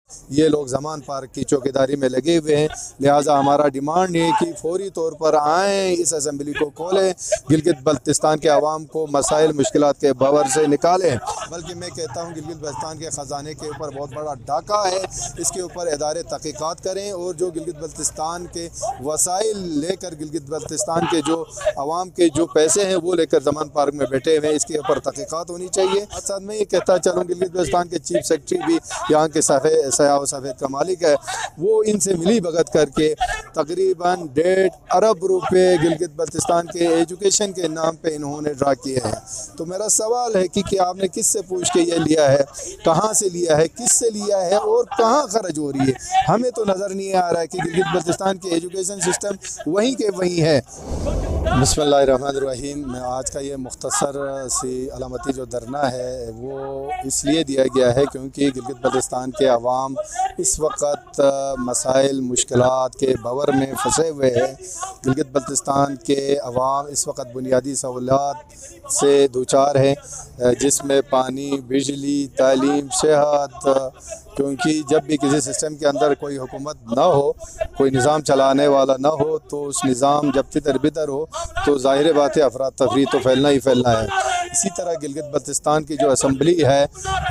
ये लोग ज़मान पार्क की चौकीदारी में लगे हुए हैं। लिहाजा हमारा डिमांड है कि फौरी तौर पर आएँ, इस असम्बली को खोलें, गिलगित बल्तिस्तान के अवाम को मसाइल मुश्किलात के भंवर से निकालें। बल्कि मैं कहता हूँ गिलगित बल्तिस्तान के ख़जाने के ऊपर बहुत बड़ा डाका है, इसके ऊपर इदारे तहक़ीक़ात करें और जो गिलगित बल्तिस्तान के वसाइल लेकर गिलगित बल्तिस्तान के जो अवाम के जो पैसे हैं वो लेकर ज़मान पार्क में बैठे हुए हैं, इसके ऊपर तहक़ीक़ात होनी चाहिए। साथ में ये कहता चलूँ गिलगित बल्तिस्तान के चीफ सेक्रेटरी भी यहाँ के सयाह सफ़ेद का मालिक है, वो इनसे मिली भगत करके तकरीबन 1.5 अरब रुपए गिलगित बल्तिस्तान के एजुकेशन के नाम पे इन्होंने ड्रा किए हैं। तो मेरा सवाल है कि आपने किससे पूछ के ये लिया है, कहाँ से लिया है, किससे लिया है और कहाँ खर्च हो रही है? हमें तो नज़र नहीं आ रहा है कि गिलगित बल्तिस्तान के एजुकेशन सिस्टम वहीं के वहीं है। बिस्मिल्लाहिर्रहमानिर्रहीम। मैं आज का ये मुख्तसर सी अलामती जो धरना है वो इसलिए दिया गया है क्योंकि गिलगित बल्तिस्तान के अवाम इस वक्त मसाइल मुश्किलात के भंवर में फंसे हुए हैं। गिलगित बल्तिस्तान के अवाम इस वक्त बुनियादी सहूलत से दूचार हैं, जिसमें पानी, बिजली, तालीम, सेहत। क्योंकि जब भी किसी सिस्टम के अंदर कोई हुकूमत ना हो, कोई निज़ाम चलाने वाला ना हो, तो उस निज़ाम जब तितर बितर हो तो ज़ाहिर बात है अफरा तफरी तो फैलना ही फैलना है। इसी तरह गिलगित बल्तिस्तान की जो असम्बली है,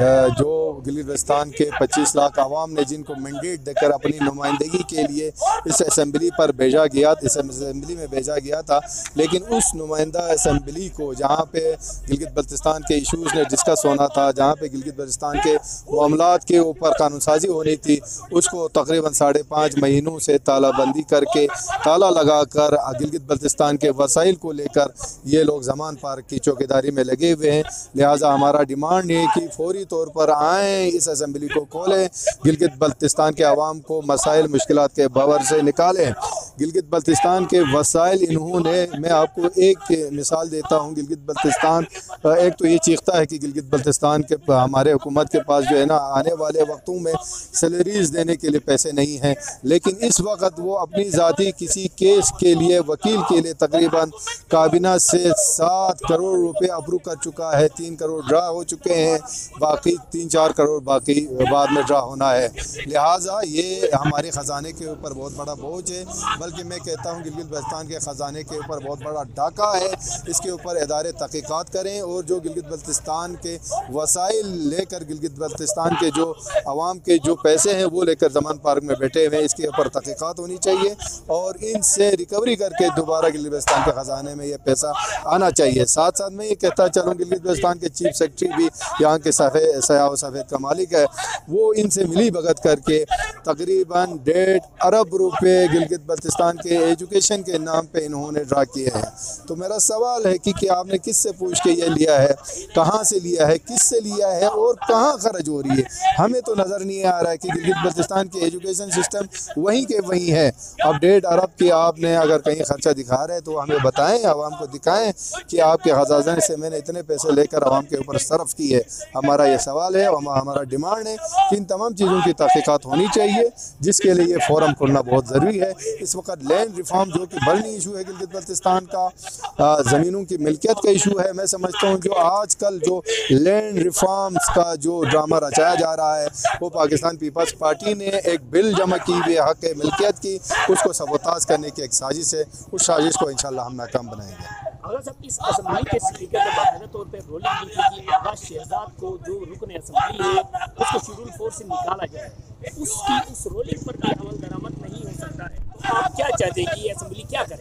जो गिलगित बल्तिस्तान के 25 लाख आवाम ने जिनको मैंडेट देकर अपनी नुमाइंदगी के लिए इस असम्बली पर भेजा गया, इस असम्बली में भेजा गया था, लेकिन उस नुमाइंदा असम्बली को जहाँ पे गिलगित बल्तिस्तान के इशूज़ ने डिस्कस होना था, जहाँ पे गिलगित बल्तिस्तान के मामलात के ऊपर कानून साजी होनी थी, उसको तकरीबन 5.5 महीनों से तालाबंदी करके ताला लगा कर गिलगित बल्तिस्तान के वसाइल को लेकर ये लोग ज़मान पार्क की चौकीदारी में लगे हुए हैं। लिहाजा हमारा डिमांड है कि फौरी तौर पर आएँ, इस असम्बली को खोलें, गिलगित बल्तिस्तान के अवाम को मसाइल मुश्किलात के भंवर से निकालें। गिलगित बल्तिस्तान के वसाइल इन्होंने, मैं आपको एक मिसाल देता हूँ, गिलगित बल्तिस्तान एक तो ये चीखता है कि गिलगित बल्तिस्तान के हमारे हुकूमत के पास जो है ना आने वाले वक्तों में सैलरीज देने के लिए पैसे नहीं हैं, लेकिन इस वक्त वो अपनी ज़ाती किसी केस के लिए वकील के लिए तकरीबन काबीना से 7 करोड़ रुपए अप्रूव कर चुका है। 3 करोड़ ड्रा हो चुके हैं, बाकी 3-4 करोड़ बाकी बाद में ड्रा होना है। लिहाजा ये हमारे ख़जाने के ऊपर बहुत बड़ा बोझ है, बल्कि मैं कहता हूँ गिलगित बल्तिस्तान के ख़जाने के ऊपर बहुत बड़ा डाका है, इसके ऊपर इदारे तहक़ीक़ात करें और जो गिलगित बल्तिस्तान के वसाइल लेकर गिलगित बल्तिस्तान के जो अवाम के जो पैसे हैं वो लेकर ज़मान पार्क में बैठे हुए हैं, इसके ऊपर तहक़ीक़ात होनी चाहिए और इनसे रिकवरी करके दोबारा गिलगित बल्तिस्तान के ख़जाने में ये पैसा आना चाहिए। साथ साथ मैं ये कहता चलूँ गिलगित बल्तिस्तान के चीफ सेक्रेटरी भी यहाँ के सयाह सफ़ेद का मालिक है, वो इनसे मिली भगत करके तकरीबन 1.5 अरब रुपए गिलगित बल्तिस्तान के एजुकेशन के नाम पे इन्होंने ड्रा किए हैं। तो मेरा सवाल है कि आपने किससे पूछ के ये लिया है, कहाँ से लिया है, किससे लिया है और कहाँ खर्च हो रही है? हमें तो नज़र नहीं आ रहा है कि गिलगित बल्तिस्तान के एजुकेशन सिस्टम वहीं के वहीं है। अब 1.5 अरब की आपने अगर कहीं खर्चा दिखा रहे हैं तो हमें बताएं, आवाम को दिखाएं कि आपके खजाने से मैंने इतने पैसे लेकर आवाम के ऊपर सर्फ की है। हमारा ये सवाल है और हमारा डिमांड है कि इन तमाम चीज़ों की तहक़ीक़ात होनी चाहिए, जिसके लिए ये फोरम खोलना बहुत ज़रूरी है। इस वक्त लैंड रिफॉर्म जो कि बड़ी इशू है गिलगित बल्तिस्तान का, ज़मीनों की मिल्कियत का इशू है। मैं समझता हूँ जो आजकल जो लैंड रिफॉर्म्स का जो ड्रामा रचाया जा रहा है वो पाकिस्तान पीपल्स पार्टी ने एक बिल जमा की हुई हक़ मिल्कियत की, उसको सबोताज करने की एक साजिश है। उस साजिश को इंशाअल्लाह हम नाकाम बनाएंगे। अगर सब इस असम्बली के स्पीकर ने बाकायदा तौर पर रोलिंग की कि आगाज़ शहजाद को जो रुकन असम्बली है उसको शेड्यूल 4 से निकाला जाए, उसकी उस रोलिंग पर भी अमल दरामद नहीं हो सकता है, तो आप क्या चाहते हैं कि ये असम्बली क्या करे?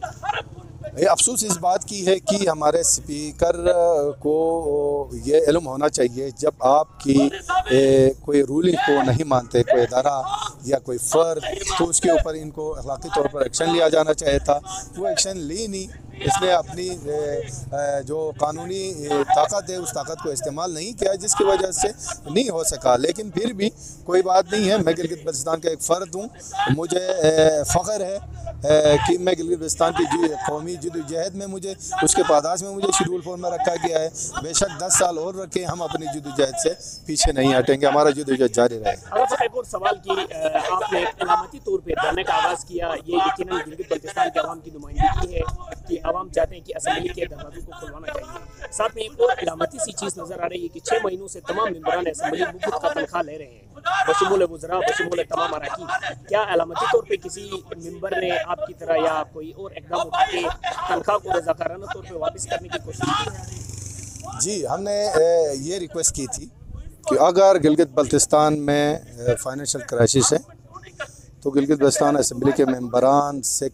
अफसोस इस बात की है कि हमारे स्पीकर को ये इल्म होना चाहिए, जब आपकी कोई रूलिंग को नहीं मानते कोई इदारा या कोई फ़र्द, तो उसके ऊपर इनको अखलाकी तौर पर एक्शन लिया जाना चाहिए था। वो एक्शन ली नहीं, इसने अपनी जो कानूनी ताकत है उस ताकत को इस्तेमाल नहीं किया, जिसकी वजह से नहीं हो सका। लेकिन फिर भी कोई बात नहीं है, मैं गिलगित बल्तिस्तान का एक फ़र्द हूँ, मुझे फ़ख्र है कि मैं गिलगित बल्तिस्तान की कौमी जदोजहद में मुझे उसके पादाश में मुझे शेड्यूल 4 में रखा गया है। बेशक 10 साल और रखें, हम अपनी जदोजहद से पीछे नहीं हटेंगे, हमारा जदोजहद जारी रहेगा। अगर एक और सवाल की आपने इलामती तौर पर धरने का आगाज़ किया, ये यकीनन गिलगित बल्तिस्तान के अवाम की नुमाइंदगी है, कि आवाम चाहते हैं कि असम्बली के दरवाजों को खुलवाना चाहिए। साथ में एक और अलामती सी चीज़ नज़र आ रही है कि 6 महीनों से तमाम मेंबरान असम्बली मुफ्त का तनख्वाह ले रहे हैं, बशमूल वज़रा, बशमूल तमाम अरकान। क्या अलामती तौर पर किसी मेंबर ने आपकी तरह या कोई और इकदाम उठा के तनख्वाह को रज़ाकाराना तौर पर वापस करने की कोशिश की है? जी, हमने ये रिक्वेस्ट की थी कि अगर गिलगित बल्तिस्तान में फाइनेंशियल क्राइसिस है तो गिलगित बल्तिस्तान असम्बली के मेंबरान से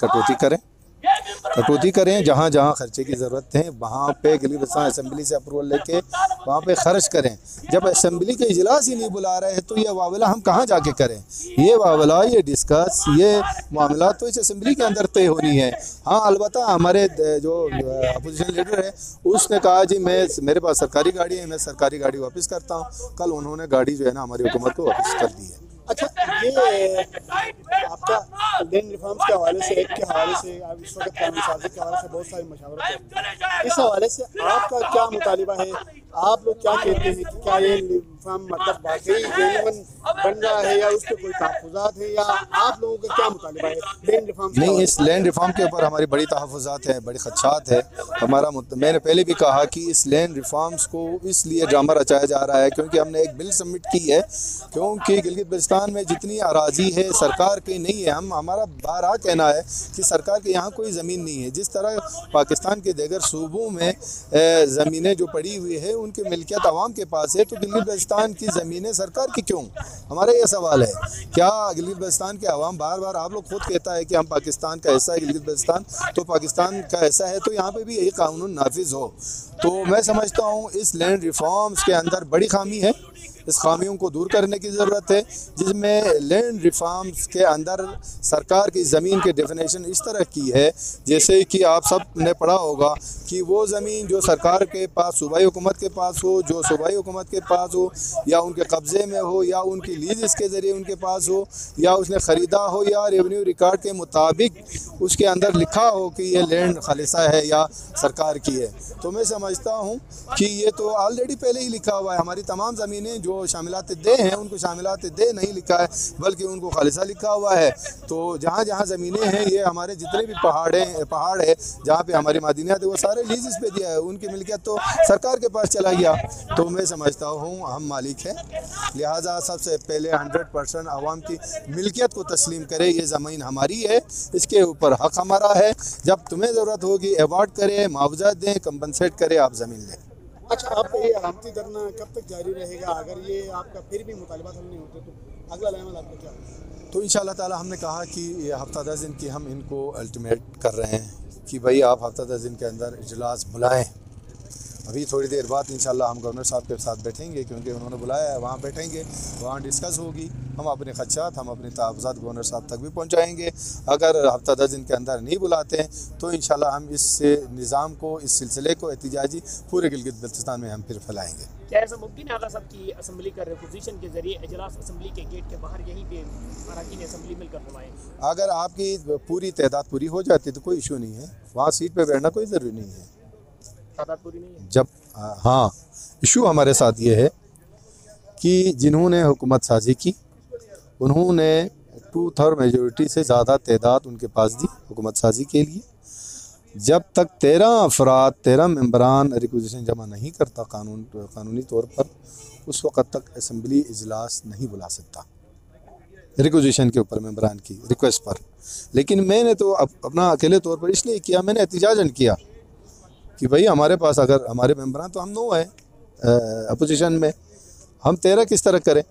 कटौती करें, जहाँ जहाँ खर्चे की ज़रूरत है वहाँ पे गिलगित बल्तिस्तान असम्बली से अप्रूवल लेके वहाँ पे खर्च करें। जब असम्बली के इजलास ही नहीं बुला रहे हैं तो ये मामला हम कहाँ जाके करें? ये मामला, ये डिस्कस, ये मामला तो इस असम्बली के अंदर तय होनी है। हाँ, अलबत्ता हमारे जो अपोजिशन लीडर है उसने कहा जी मेरे पास सरकारी गाड़ी है, मैं सरकारी गाड़ी वापस करता हूँ। कल उन्होंने गाड़ी जो है ना हमारी हुकूमत को वापस कर दी है। अच्छा, ये आपका लैंड रिफॉर्म्स के हवाले से, एक्ट के हवाले से, इस वक्त कानून साजी के हवाले से बहुत सारी मशावरत है। इस हवाले से आपका क्या मुतालिबा है? आप लोग क्या कहते हैं कि क्या ये रिफॉर्म मतलब वाकई जेन्युइन बन रहा है या उस पर कोई तहफ़्फ़ुज़ात है, या आप लोगों का क्या मुतालिबा है लैंड रिफॉर्म? नहीं, इस लैंड रिफॉर्म के ऊपर हमारी बड़ी तहफ़्फ़ुज़ात है, बड़ी खदशात है। मैंने पहले भी कहा कि इस लैंड रिफॉर्म्स को इसलिए ड्रामा रचाया जा रहा है क्योंकि हमने एक बिल सबमिट की है, क्योंकि गिलगित बल्तिस्तान में जितनी अराजी है सरकार की नहीं है। हमारा बारहा कहना है कि सरकार के यहाँ कोई ज़मीन नहीं है। जिस तरह पाकिस्तान के दीगर सूबों में ज़मीनें जो पड़ी हुई है उनकी मिल्कियत आवाम के पास है, तो गिलगित बल्तिस्तान की ज़मीनें सरकार की क्यों? हमारा ये सवाल है। क्या गिलगित बल्तिस्तान के आवाम बार बार, आप लोग खुद कहता है कि हम पाकिस्तान का हिस्सा है गिलगित बल्तिस्तान, तो पाकिस्तान का हिस्सा है तो यहाँ पे भी यही कानून नाफिज हो? तो मैं समझता हूँ इस लैंड रिफॉर्म्स के अंदर बड़ी खामी है। इस खामियों को दूर करने की ज़रूरत है, जिसमें लैंड रिफॉर्म्स के अंदर सरकार की ज़मीन की डेफिनेशन इस तरह की है जैसे कि आप सब ने पढ़ा होगा कि वो ज़मीन जो सरकार के पास, सूबाई हुकूमत के पास हो, जो सूबाई हुकूमत के पास हो या उनके कब्ज़े में हो या उनकी लीज़ के ज़रिए उनके पास हो या उसने ख़रीदा हो या रेवेन्यू रिकॉर्ड के मुताबिक उसके अंदर लिखा हो कि ये लैंड खालिसा है या सरकार की है, तो मैं समझता हूँ कि ये तो ऑलरेडी पहले ही लिखा हुआ है। हमारी तमाम ज़मीनें जो शामिलात दे हैं उनको शामिलात दे नहीं लिखा है बल्कि उनको खालिसा लिखा हुआ है। तो जहाँ जहाँ ज़मीनें हैं, ये हमारे जितने भी पहाड़ है जहाँ पे हमारी मादिनियात है वो सारे लीज़ पे दिया है, उनकी मिल्कियत तो सरकार के पास चला गया। तो मैं समझता हूँ हम मालिक हैं, लिहाजा सबसे पहले 100% आवाम की मिल्कियत को तस्लीम करे। ये ज़मीन हमारी है, इसके ऊपर हक़ हमारा है। जब तुम्हें ज़रूरत होगी अवार्ड करें, मुआवजा दें, कंपनसेट करें, आप ज़मीन लें। अच्छा, आपका ये अलामती धरना कब तक जारी रहेगा? अगर ये आपका फिर भी मुतालिबात हल नहीं होते तो अगला अमल आपका क्या होगा? तो इंशाअल्लाह ताला हमने कहा कि हफ्ता 10 दिन की हम इनको अल्टीमेट कर रहे हैं कि भाई आप हफ्ता 10 दिन के अंदर इजलास बुलाएं। अभी थोड़ी देर बाद इंशाअल्लाह हम गवर्नर साहब के साथ बैठेंगे, क्योंकि उन्होंने बुलाया है, वहाँ बैठेंगे, वहाँ डिस्कस होगी। हम अपने खदशात, हम अपने तहफ़्फ़ुज़ात गवर्नर साहब तक भी पहुँचाएँगे। अगर हफ्ता 10 दिन के अंदर नहीं बुलाते हैं तो इंशाअल्लाह हम इस निज़ाम को, इस सिलसिले को एहतिजाजी पूरे गिलगित बल्तिस्तान में हम फिर फैलाएँगे। क्या ऐसा मुमकिन है आगा साहब की असम्बली का रिपोजिशन के जरिए इजलास असम्बली के गेट के बाहर यहीं पे अरकान असम्बली मिलकर करवाएं? अगर आपकी पूरी तादाद पूरी हो जाती तो कोई इशू नहीं है, वहाँ सीट पे बैठना कोई ज़रूरी नहीं है। तादाद पूरी नहीं है जब हाँ, इशू हमारे साथ ये है कि जिन्होंने हुकूमत साजी की उन्होंने 2/3 मेजॉरिटी से ज़्यादा तादाद उनके पास दी हुकूमत साजी के लिए। जब तक 13 मेंबरान रिक्वेजिशन जमा नहीं करता कानूनी तौर पर, उस वक़्त तक असम्बली इजलास नहीं बुला सकता रिक्वेजिशन के ऊपर, मेंबरान की रिक्वेस्ट पर। लेकिन मैंने तो अपना अकेले तौर पर इसलिए किया, मैंने एहतिजाजन किया कि भाई हमारे पास अगर हमारे मेंबरान तो हम 9 हैं अपोजिशन में, हम 13 किस तरह करें?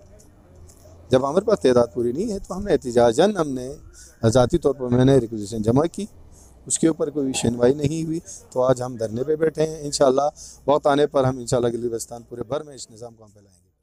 जब हमारे पास तादाद पूरी नहीं है तो हमने एहतिजाजन, हमने ज़ाती तौर पर मैंने रिक्वेजिशन जमा की, उसके ऊपर कोई सुनवाई नहीं हुई। तो आज हम धरने पे बैठे हैं। इंशाअल्लाह वक्त आने पर हम इंशाअल्लाह गिलगित बल्तिस्तान पूरे भर में इस निज़ाम को हम फैलाएँगे।